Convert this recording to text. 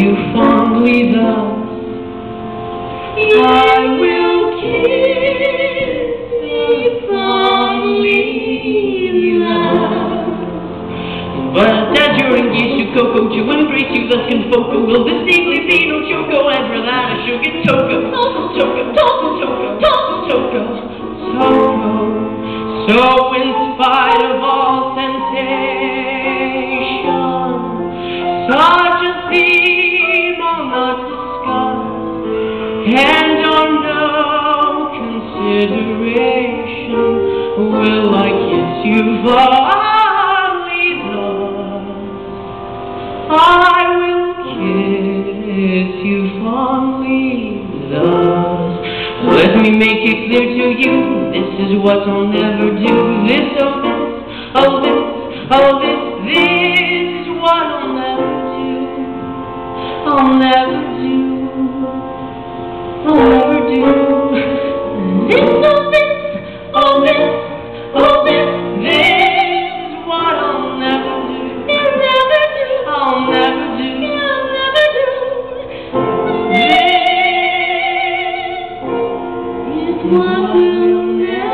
you fondly thus. I will kiss you fondly thus. But that you're engaged to Coco, to embrace you thus can foco. Will this deeply be no choco? I'd rather I should get toco. Toco. So in spite of all temptation, such a theme I'll not discuss, and on no consideration will I kiss you fondly thus. I will kiss you fondly thus. Let me make it clear to you, this is what I'll never do. This is what I'll never do. I'll never do. This is what I'll never do. I'll never do. This is what we'll never do.